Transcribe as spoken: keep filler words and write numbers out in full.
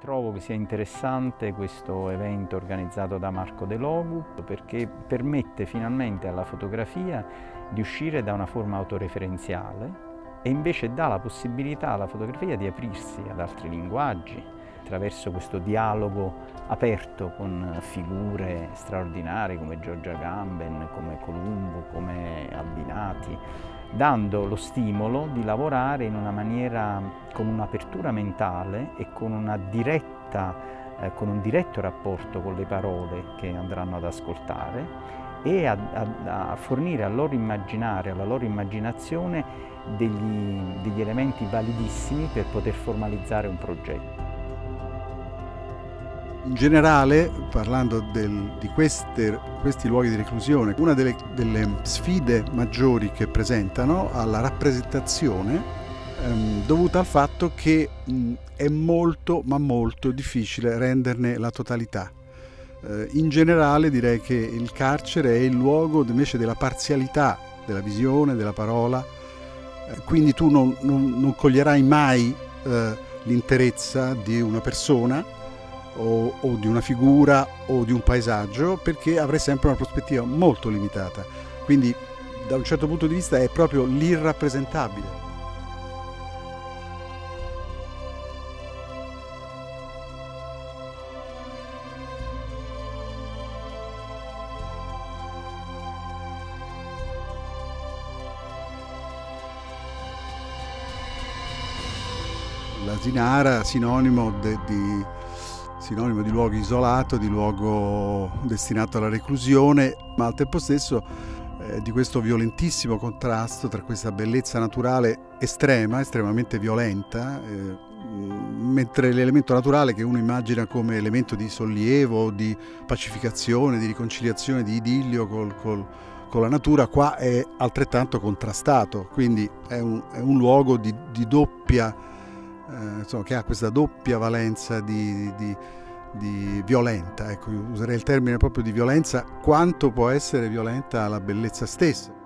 Trovo che sia interessante questo evento organizzato da Marco De Logu perché permette finalmente alla fotografia di uscire da una forma autoreferenziale e invece dà la possibilità alla fotografia di aprirsi ad altri linguaggi attraverso questo dialogo aperto con figure straordinarie come Giorgio Agamben, come Columbo, come Albinati, dando lo stimolo di lavorare in una maniera con un'apertura mentale e con, una diretta, eh, con un diretto rapporto con le parole che andranno ad ascoltare e a, a, a fornire al loro immaginario, alla loro immaginazione degli, degli elementi validissimi per poter formalizzare un progetto. In generale, parlando del, di queste, questi luoghi di reclusione, una delle, delle sfide maggiori che presentano alla rappresentazione ehm, dovuta al fatto che mh, è molto, ma molto difficile renderne la totalità. Eh, in generale direi che il carcere è il luogo invece della parzialità, della visione, della parola, eh, quindi tu non, non, non coglierai mai eh, l'interezza di una persona, O, o di una figura o di un paesaggio, perché avrai sempre una prospettiva molto limitata, quindi da un certo punto di vista è proprio l'irrappresentabile. L'Asinara, sinonimo de, di sinonimo di luogo isolato, di luogo destinato alla reclusione, ma al tempo stesso eh, di questo violentissimo contrasto tra questa bellezza naturale estrema, estremamente violenta, eh, mentre l'elemento naturale che uno immagina come elemento di sollievo, di pacificazione, di riconciliazione, di idillio col, col, con la natura, qua è altrettanto contrastato, quindi è un, è un luogo di, di doppia Eh, insomma, che ha questa doppia valenza di, di, di violenta, ecco, userei il termine proprio di violenza, quanto può essere violenta la bellezza stessa.